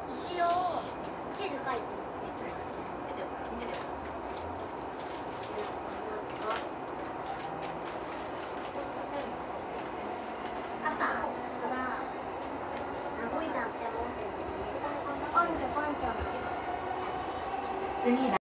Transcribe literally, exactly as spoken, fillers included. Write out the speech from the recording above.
一応地図書いてる。 地図見てて見てて。 あった。そうだ。ナポリタン専門店で。パンチャパンチャ。 次